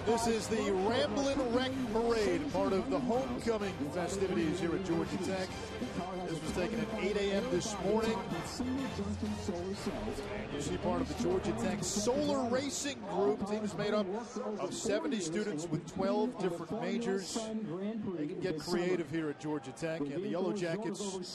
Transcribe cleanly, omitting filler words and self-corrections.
This is the Ramblin' Wreck Parade, part of the homecoming festivities here at Georgia Tech. This was taken at 8 a.m. this morning. You see part of the Georgia Tech Solar Racing Group. The team is made up of 70 students with 12 different majors. They can get creative here at Georgia Tech, and the Yellow Jackets